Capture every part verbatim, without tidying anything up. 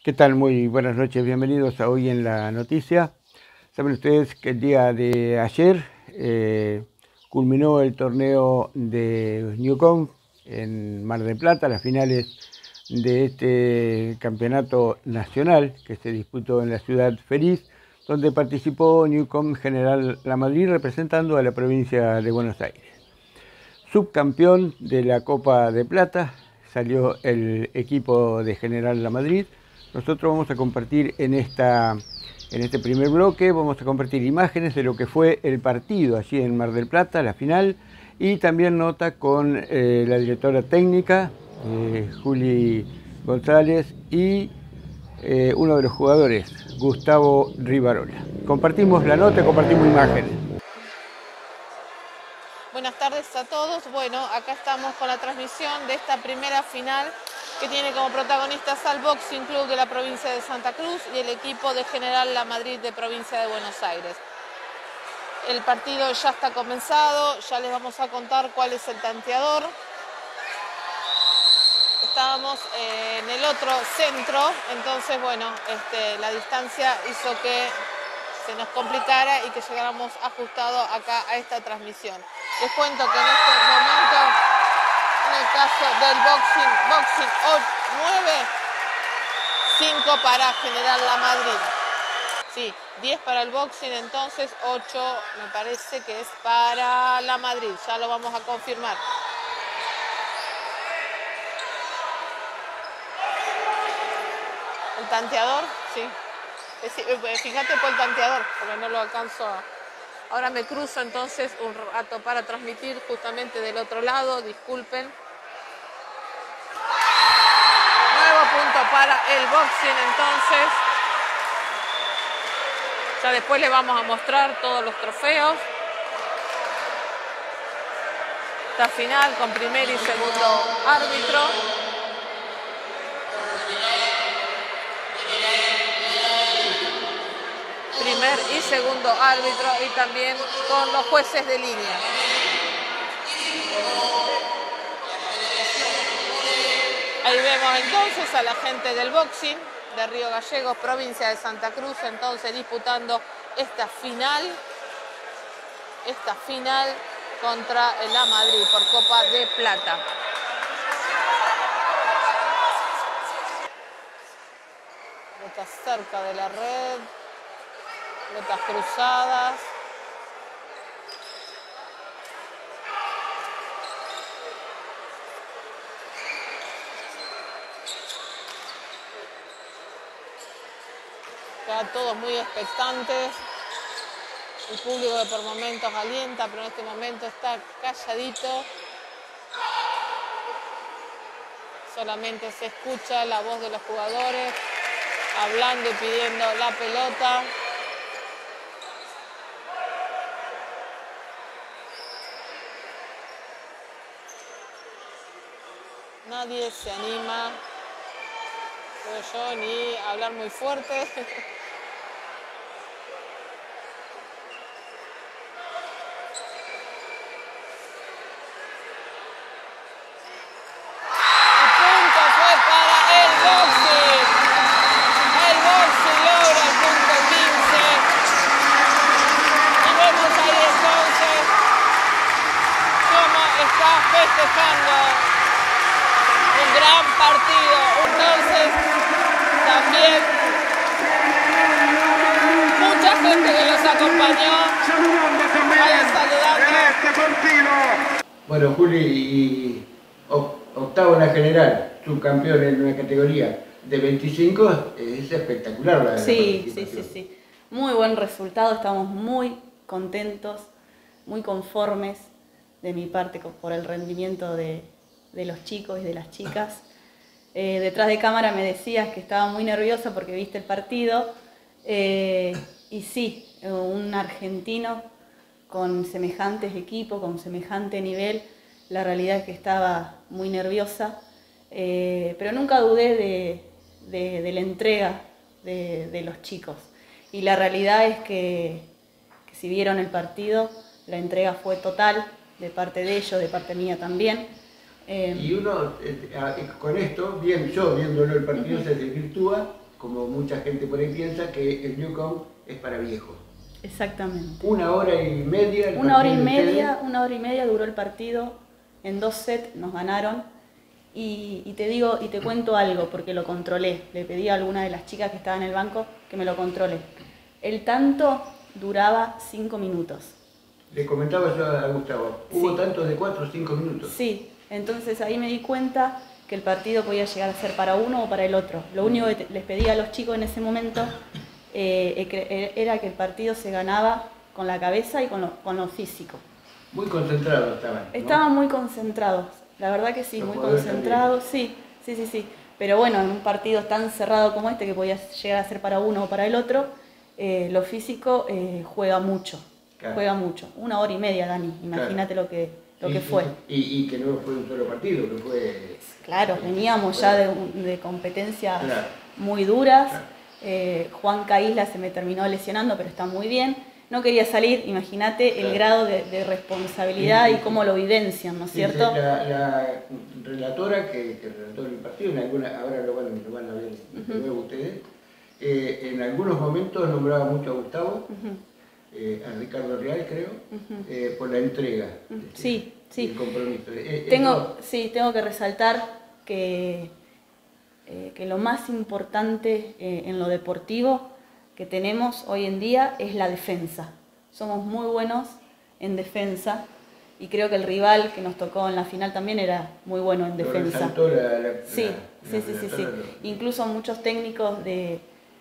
¿Qué tal? Muy buenas noches, bienvenidos a Hoy en la Noticia. Saben ustedes que el día de ayer eh, culminó el torneo de Newcom en Mar del Plata, las finales de este campeonato nacional que se disputó en la ciudad feliz, donde participó Newcom General Lamadrid representando a la provincia de Buenos Aires. Subcampeón de la Copa de Plata salió el equipo de General Lamadrid. Nosotros vamos a compartir en, esta, en este primer bloque, vamos a compartir imágenes de lo que fue el partido allí en Mar del Plata, la final, y también nota con eh, la directora técnica, eh, Juli González, y eh, uno de los jugadores, Gustavo Rivarola. Compartimos la nota, compartimos imágenes. Buenas tardes a todos. Bueno, acá estamos con la transmisión de esta primera final que tiene como protagonistas al Boxing Club de la provincia de Santa Cruz y el equipo de General Lamadrid de provincia de Buenos Aires. El partido ya está comenzado, ya les vamos a contar cuál es el tanteador. Estábamos en el otro centro, entonces bueno, este, la distancia hizo que se nos complicara y que llegáramos ajustados acá a esta transmisión. Les cuento que en este momento, en el caso del boxing, boxing nueve, cinco para General Lamadrid. Sí, diez para el boxing, entonces ocho me parece que es para Lamadrid, ya lo vamos a confirmar. El tanteador, sí. Fíjate por el tanteador, porque no lo alcanzo a... Ahora me cruzo entonces un rato para transmitir justamente del otro lado, disculpen. Nuevo punto para el boxing entonces. Ya después les vamos a mostrar todos los trofeos. Esta final con primer y segundo árbitro. Primer y segundo árbitro y también con los jueces de línea. Ahí vemos entonces a la gente del boxing de Río Gallegos, provincia de Santa Cruz, entonces disputando esta final, esta final contra el Lamadrid por Copa de Plata. Está cerca de la red. Pelotas cruzadas. Quedan todos muy expectantes. El público que por momentos alienta, pero en este momento está calladito. Solamente se escucha la voz de los jugadores hablando y pidiendo la pelota. Nadie se anima, creo yo, ni a hablar muy fuerte. Festejando un gran partido, entonces también mucha gente que los acompañó, vayan saludando. Bueno, Juli, y octavo en la general, subcampeón en una categoría de veinticinco, es espectacular la Sí, sí, sí, sí. Muy buen resultado, estamos muy contentos, muy conformes de mi parte por el rendimiento de, de los chicos y de las chicas. Eh, detrás de cámara me decías que estaba muy nerviosa porque viste el partido. Eh, y sí, un argentino con semejantes equipos, con semejante nivel, la realidad es que estaba muy nerviosa, eh, pero nunca dudé de, de, de la entrega de, de los chicos. Y la realidad es que, que si vieron el partido, la entrega fue total, de parte de ellos, de parte mía también. Eh, y uno, eh, con esto, bien, yo viéndolo el partido, uh-huh. se desvirtúa como mucha gente por ahí piensa, que el Newcomb es para viejos. Exactamente. Una hora y media. El una hora y partido de media, ustedes. una hora y media duró el partido. En dos sets nos ganaron. Y, y te digo, y te cuento algo, porque lo controlé. Le pedí a alguna de las chicas que estaba en el banco que me lo controle. El tanto duraba cinco minutos. Le comentaba yo a Gustavo, hubo Sí. tantos de cuatro o cinco minutos. Sí, entonces ahí me di cuenta que el partido podía llegar a ser para uno o para el otro. Lo único que te- les pedía a los chicos en ese momento eh, era que el partido se ganaba con la cabeza y con lo, con lo físico. Muy concentrados estaban, ¿no? Estaban muy concentrados, la verdad que sí, Los muy jugadores concentrados, sí, sí, sí, sí. Pero bueno, en un partido tan cerrado como este, que podía llegar a ser para uno o para el otro, eh, lo físico eh, juega mucho, Claro. juega mucho. Una hora y media, Dani, imagínate lo que, lo Y- que fue. Y, y que no fue un solo partido, que fue... Claro, veníamos ya de, un- de competencias Claro. muy duras. Claro. Eh, Juan Caísla se me terminó lesionando, pero está muy bien. No quería salir, imagínate el Claro. grado de, de responsabilidad Sí, y sí, cómo lo vivencian, ¿no es Sí, cierto? sí, La, la relatora que, que relató el partido, en alguna, ahora lo van, lo van a ver de nuevo ustedes, eh, en algunos momentos nombraba mucho a Gustavo, Ujú. eh, a Ricardo Real creo, Ujú. eh, por la entrega. Ujú. este, Sí, sí. El compromiso. Eh, Tengo, eso- sí, tengo que resaltar que, eh, que lo más importante eh, en lo deportivo que tenemos hoy en día es la defensa. Somos muy buenos en defensa y creo que el rival que nos tocó en la final también era muy bueno en lo defensa. resaltó la, la- Sí, la- sí, la sí, sí, sí. relatora, lo- Incluso muchos técnicos de,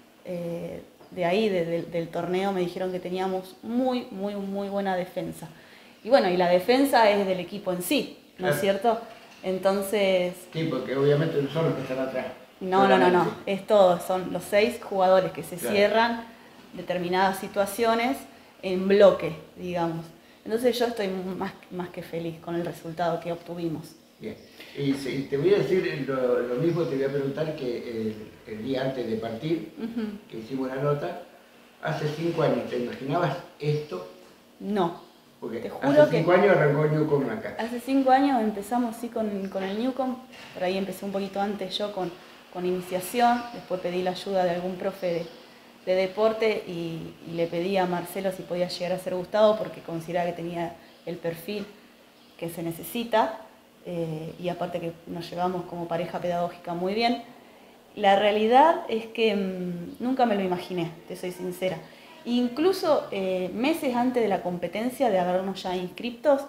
eh, de ahí, de- de- del torneo, me dijeron que teníamos muy, muy, muy buena defensa. Y bueno, y la defensa es del equipo en sí, ¿no es Claro. cierto? Entonces, Sí, porque obviamente no son los que están atrás. no, no, no, no, solamente. es todo, son los seis jugadores que se Claro. cierran determinadas situaciones en bloque, digamos. Entonces yo estoy más, más que feliz con el resultado que obtuvimos. Bien. Y si- te voy a decir lo, lo mismo, te voy a preguntar que el, el día antes de partir, Ujú. que hicimos la nota, hace cinco años, ¿te imaginabas esto? No, Porque Te juro hace que- cinco años arrancó Newcomb acá. hace cinco años empezamos sí con, con el Newcomb, por ahí empecé un poquito antes yo con, con iniciación, después pedí la ayuda de algún profe de, de deporte y, y le pedí a Marcelo si podía llegar a ser Gustavo porque consideraba que tenía el perfil que se necesita eh, y aparte que nos llevamos como pareja pedagógica muy bien. La realidad es que mmm, nunca me lo imaginé, te soy sincera. Incluso eh, meses antes de la competencia, de habernos ya inscriptos,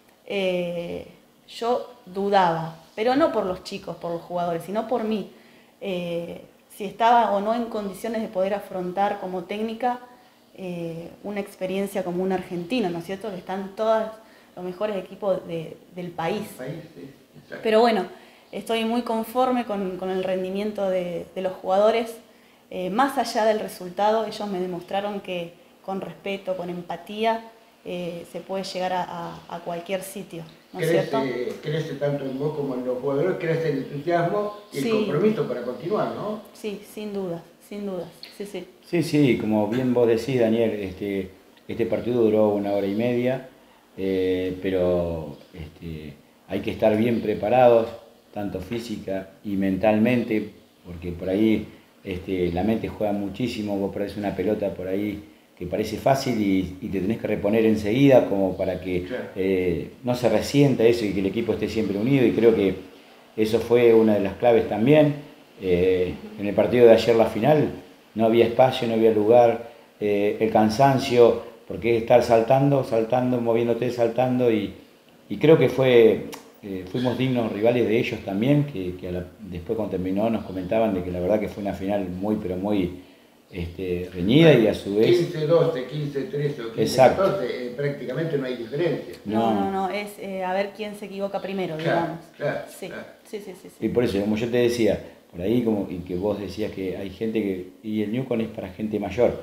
eh, yo dudaba, pero no por los chicos, por los jugadores, sino por mí, eh, si estaba o no en condiciones de poder afrontar como técnica eh, una experiencia como un argentino, ¿no es cierto? Que están todos los mejores equipos de, del país. País, sí, exacto. Pero bueno, estoy muy conforme con, con el rendimiento de, de los jugadores. Eh, más allá del resultado, ellos me demostraron que con respeto, con empatía, eh, se puede llegar a, a, a cualquier sitio, ¿no es crece, cierto? crece tanto en vos como en los jugadores, crece el entusiasmo y Sí. el compromiso para continuar, ¿no? Sí, sin dudas, sin dudas, sí, sí. Sí, sí, como bien vos decís, Daniel, este, este partido duró una hora y media, eh, pero este, hay que estar bien preparados, tanto física y mentalmente, porque por ahí este, la mente juega muchísimo, vos perdés una pelota por ahí que parece fácil y, y te tenés que reponer enseguida como para que Claro. eh, no se resienta eso y que el equipo esté siempre unido, y creo que eso fue una de las claves también. Eh, en el partido de ayer, la final, no había espacio, no había lugar, eh, el cansancio, porque es estar saltando, saltando, moviéndote, saltando, y, y creo que fue, eh, fuimos dignos rivales de ellos también, que, que a la- después cuando terminó nos comentaban de que la verdad que fue una final muy, pero muy este, reñida, y a su vez... quince doce, quince trece o quince Exacto. catorce, eh, prácticamente no hay diferencia. No, No. no, no, es eh, a ver quién se equivoca primero, Claro, digamos. claro, Sí, claro. sí, sí, sí, Y sí. por eso, como yo te decía, por ahí, como, y que vos decías que hay gente que, y el Newcomb es para gente mayor.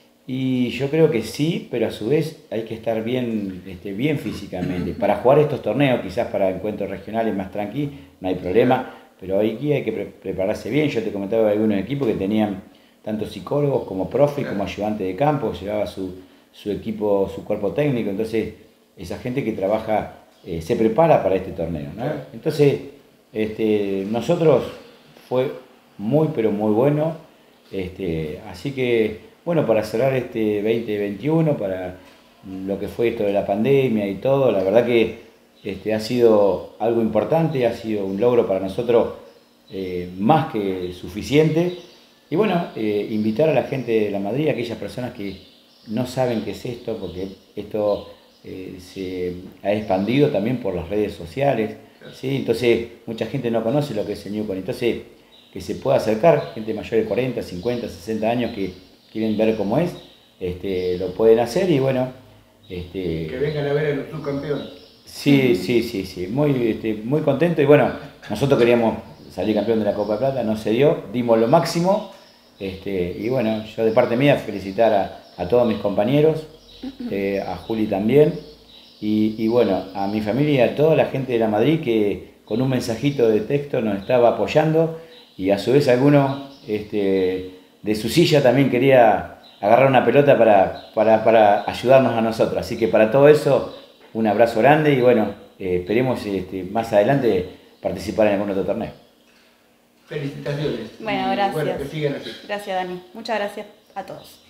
Y yo creo que sí, pero a su vez hay que estar bien, este, bien físicamente. Para jugar estos torneos, quizás para encuentros regionales más tranqui, no hay problema, pero aquí hay que pre- prepararse bien. Yo te comentaba de algunos equipos que tenían tanto psicólogos como profe, como ayudante de campo, llevaba su, su equipo, su cuerpo técnico. Entonces, esa gente que trabaja, eh, se prepara para este torneo, ¿no? Entonces, este, nosotros fue muy, pero muy bueno. Este, así que, bueno, para cerrar este veinte veintiuno, para lo que fue esto de la pandemia y todo, la verdad que este, ha sido algo importante, ha sido un logro para nosotros eh, más que suficiente. Y bueno, eh, invitar a la gente de La Madrid, a aquellas personas que no saben qué es esto, porque esto eh, se ha expandido también por las redes sociales, ¿sí? Entonces mucha gente no conoce lo que es el Newcon, entonces que se pueda acercar, gente mayor de cuarenta, cincuenta, sesenta años que quieren ver cómo es, este, lo pueden hacer y bueno... Este, que vengan a ver a los subcampeones. Sí, sí, sí, sí, muy, este, muy contento y bueno, nosotros queríamos salir campeón de la Copa de Plata, no se dio, dimos lo máximo, este, y bueno, yo de parte mía felicitar a, a todos mis compañeros, eh, a Juli también, y, y bueno, a mi familia y a toda la gente de La Madrid que con un mensajito de texto nos estaba apoyando y a su vez alguno este, de su silla también quería agarrar una pelota para, para, para ayudarnos a nosotros. Así que para todo eso, un abrazo grande y bueno, eh, esperemos este, más adelante participar en algún otro torneo. Felicitaciones. Bueno, gracias. Bueno, que sigan así. Gracias, Dani. Muchas gracias a todos.